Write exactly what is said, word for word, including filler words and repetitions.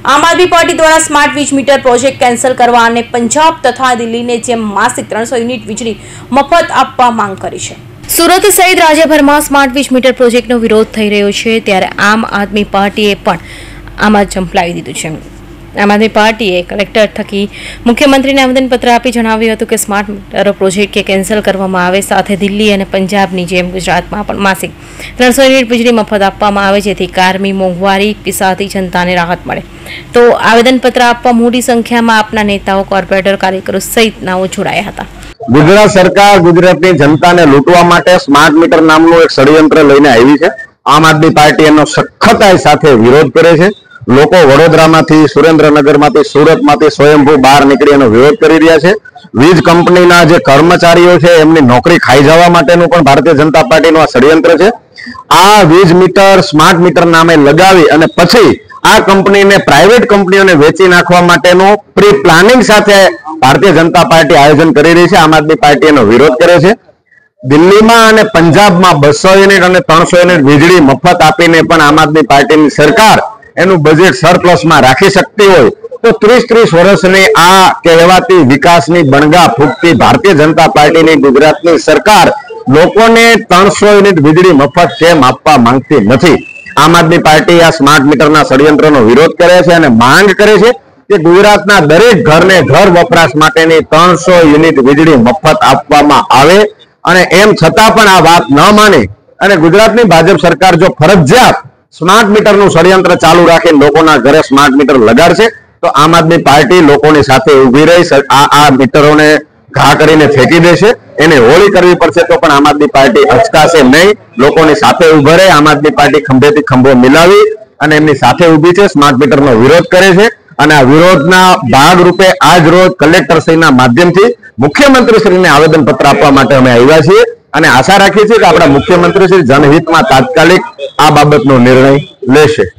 આમ આદમી પાર્ટી દ્વારા સ્માર્ટ વીજ મીટર પ્રોજેક્ટ કેન્સલ કરવા અને પંજાબ તથા દિલ્હીને જેમ માસિક ત્રણસો યુનિટ વીજળી મફત આપવા માંગ કરી છે। સુરત સહિત રાજ્યભરમાં સ્માર્ટ વીજ મીટર પ્રોજેક્ટનો વિરોધ થઈ રહ્યો છે, ત્યારે આમ આદમી પાર્ટીએ પણ આમાં ઝંપલાવી દીધું છે। આમ આદમી પાર્ટીએ કલેક્ટર થકી મુખ્યમંત્રીને આવેદનપત્ર આપી જણાવ્યું હતું કે સ્માર્ટ મીટર પ્રોજેક્ટ કે કેન્સલ કરવામાં આવે, સાથે દિલ્હી અને પંજાબની જેમ ગુજરાતમાં પણ માસિક ત્રણસો યુનિટ વીજળી મફત આપવામાં આવે, જેથી કારમી મોંઘવારી પીસાતી જનતાને રાહત મળે। તો આવેદનપત્ર આપવા મોટી સંખ્યામાં આપના નેતાઓ, કોર્પોરેટર, કાર્યકરો સહિતનાઓ જોડાયા હતા। ગુજરાત સરકાર ગુજરાતની જનતાને લૂંટવા માટે સ્માર્ટ મીટર નામનું એક ષડયંત્ર લઈને આવી છે। આમ આદમી પાર્ટી એનો સખતાઈ સાથે વિરોધ કરે છે। લોકો વડોદરામાંથી, સુરેન્દ્રનગરમાંથી, સુરતમાંથી સ્વયંભૂ બહાર નીકળી એનો વિરોધ કરી રહ્યા છે। વીજ કંપનીના જે કર્મચારીઓ છે એમની નોકરી ખાઈ જવા માટેનું પણ ભારતીય જનતા પાર્ટીનું આ ષડયંત્ર છે। આ વીજ મીટર સ્માર્ટ મીટર નામે લગાવી અને પછી આ કંપનીને પ્રાઇવેટ કંપનીઓને વેચી નાખવા માટેનું પ્રી પ્લાનિંગ સાથે ભારતીય જનતા પાર્ટી આયોજન કરી રહી છે। આમ આદમી પાર્ટી એનો વિરોધ કરે છે। દિલ્હીમાં અને પંજાબમાં બસો યુનિટ અને ત્રણસો યુનિટ વીજળી મફત આપીને પણ આમ આદમી પાર્ટીની સરકાર એનું બજેટ સરપ્લસમાં રાખી શકતી હોય તો ત્રીસ ત્રીસ વર્ષની આ કહેવાતી વિકાસની બણગા ફૂંકતી ભારતીય જનતા પાર્ટીની ગુજરાતની સરકાર લોકોને ત્રણસો યુનિટ વીજળી મફત કેમ આપવા માંગતી નથી? આમ આદમી પાર્ટી આ સ્માર્ટ મીટરના ષડયંત્રનો વિરોધ કરે છે અને માંગ કરે છે કે ગુજરાતના દરેક ઘરને ઘર વપરાશ માટેની ત્રણસો યુનિટ વીજળી મફત આપવામાં આવે, અને એમ છતાં પણ આ વાત ન માની અને ગુજરાતની ભાજપ સરકાર જો ફરજિયાત સ્માર્ટ મીટરનું ષડયંત્ર ચાલુ રાખીને લોકોના ઘરે સ્માર્ટ મીટર લગાડશે તો આમ આદમી પાર્ટી લોકોની સાથે ઉભી રહી આ આ મીટરોને ઘા કરીને ફેંકી દેશે। એને હોળી કરવી પડશે તો પણ આમ આદમી પાર્ટી અચકાશે નહીં, લોકોની સાથે ઉભા રહે। આમ આદમી પાર્ટી ખંભેથી ખંભો મિલાવી અને એમની સાથે ઉભી છે, સ્માર્ટ મીટરનો વિરોધ કરે છે અને આ વિરોધના ભાગરૂપે આજ રોજ કલેક્ટરશ્રીના માધ્યમથી મુખ્યમંત્રીશ્રીને આવેદનપત્ર આપવા માટે અમે આવ્યા છીએ અને આશા રાખીએ છીએ કે આપણા મુખ્યમંત્રી શ્રી જનહિતમાં તાત્કાલિક આ બાબતનો નિર્ણય લેશે।